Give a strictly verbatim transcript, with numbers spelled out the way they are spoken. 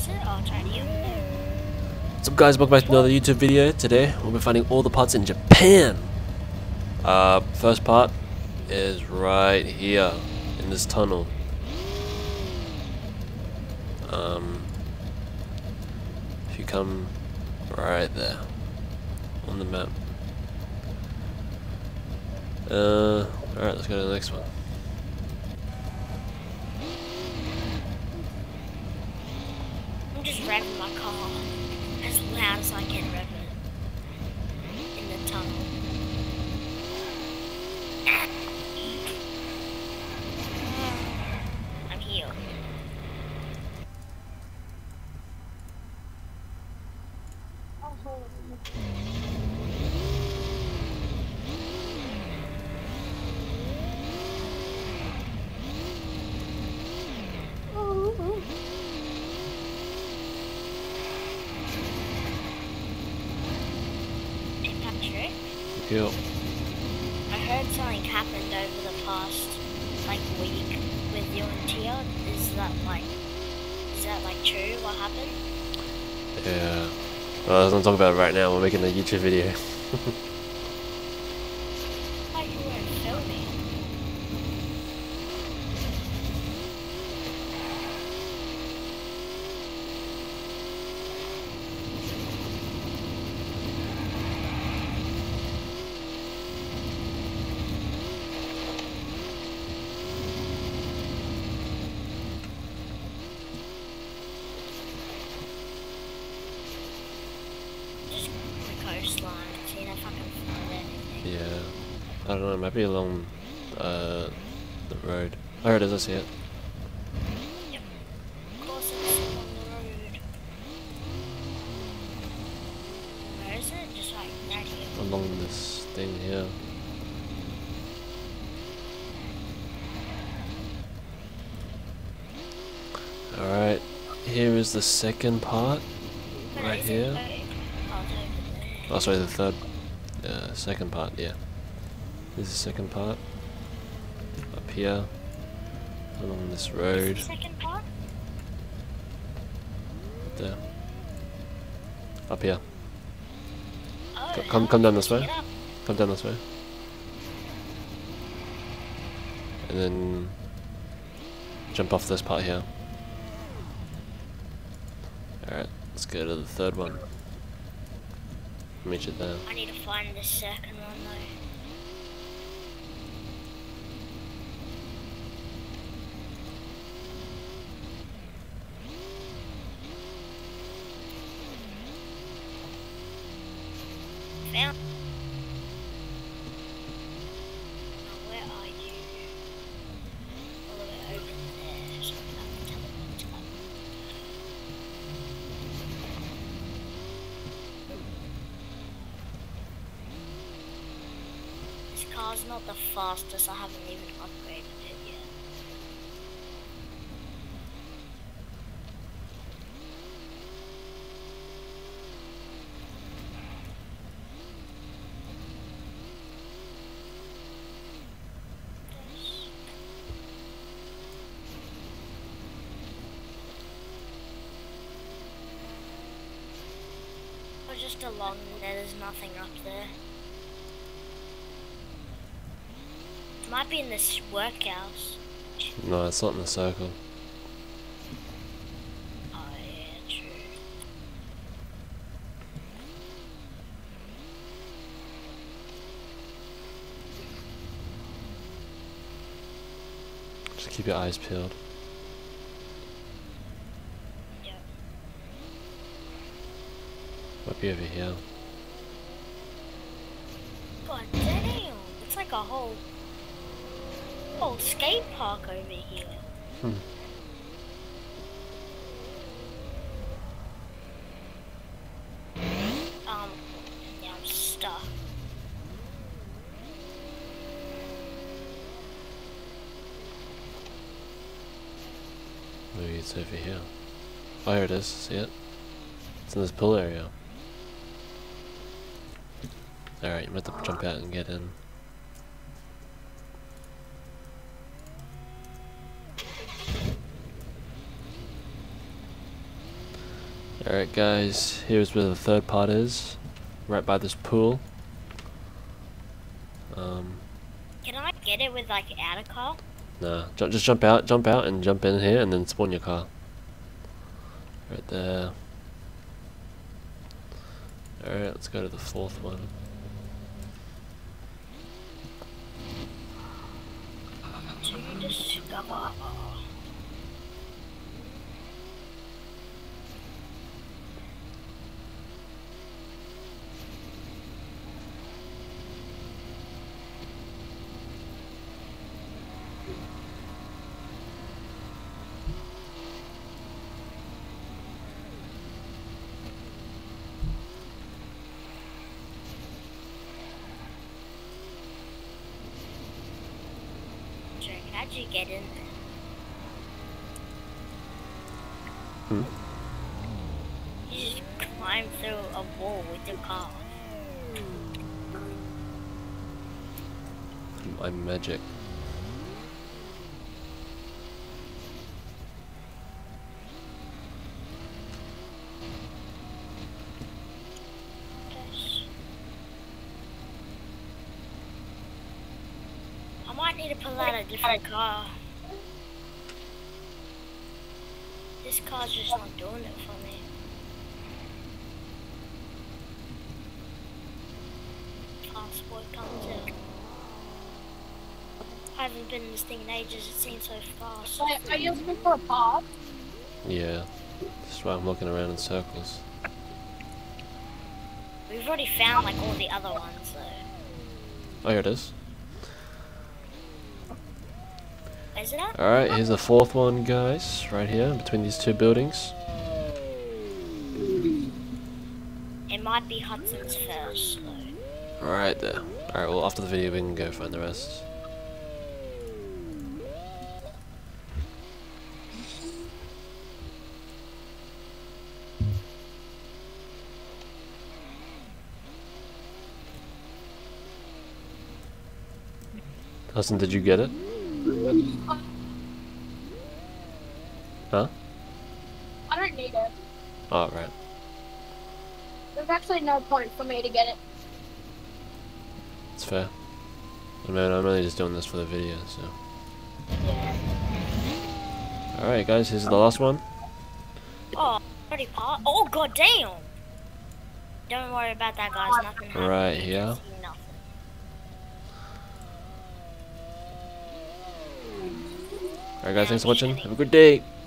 it? I'll try to you. What's up guys, welcome back to another YouTube video. Today we'll be finding all the parts in Japan. Uh, first part is right here in this tunnel. Um, if you come right there on the map. Uh, alright, let's go to the next one. I'm just revving my car as loud as I can rev it in the tunnel. I'm here. Cool. I heard something happened over the past like week with you and Tia. Is that like is that like true? What happened? Yeah. Well, I was gonna talk about it right now. We're making a YouTube video. Oh, you weren't filming. Coastline, seeing if I can find anything. Yeah. I don't know, it might be along uh, the road. Oh, it is, I see it. Yep. Of course it's on the road. Where is it? Just like right here. Along this thing here. Alright, here is the second part. Where Right is here. it? Oh, it's over there. Oh, sorry, the third. Uh, second part, yeah. This is the second part. Up here. Along this Is road. the second part? There. Up here. Oh, C come, no, come down this pick way. it up. Come down this way. And then jump off this part here. Alright, let's go to the third one. Meet you there. I need to find the second one though. Found. Now where are you? All the way over there, so I can teleport to that. This car's not the fastest, I haven't even upgraded it yet. Or just along there, there's nothing up there. Might be in this workhouse. No, it's not in the circle. Oh yeah, true. Just keep your eyes peeled. Yep. Might be over here. God damn! It's like a whole whole skate park over here. Hmm. Um, yeah, I'm stuck. Maybe it's over here. Oh, here it is. See it? It's in this pool area. Alright, you might have to jump out and get in. Alright guys, here's where the third part is. Right by this pool. Um, Can I get it with like out a car? nah, ju just jump out, jump out and jump in here and then spawn your car. Right there. Alright, let's go to the fourth one. To discover. How'd you get in there? Hmm? You just climb through a wall with your car. I'm magic. Yes. I might need to pull out a different car. This car's just not doing it for me. Passport comes in. I haven't been in this thing in ages, it seems so fast. Wait, are you looking for a pod? Yeah, that's why I'm looking around in circles. We've already found like all the other ones though. Oh, here it is. Where's it at? Alright, here's the fourth one, guys. Right here, between these two buildings. It might be Hudson's first though. Alright there. Alright, well after the video we can go find the rest. Hudson, did you get it? Huh? I don't need it. Oh, right. There's actually no point for me to get it. It's fair. I mean, I'm only just doing this for the video, so. Alright guys, here's the last one. Oh, already part. Oh god damn! Don't worry about that, guys. Nothing happened. Right You here. can see nothing. Alright guys, thanks for watching. Have a good day.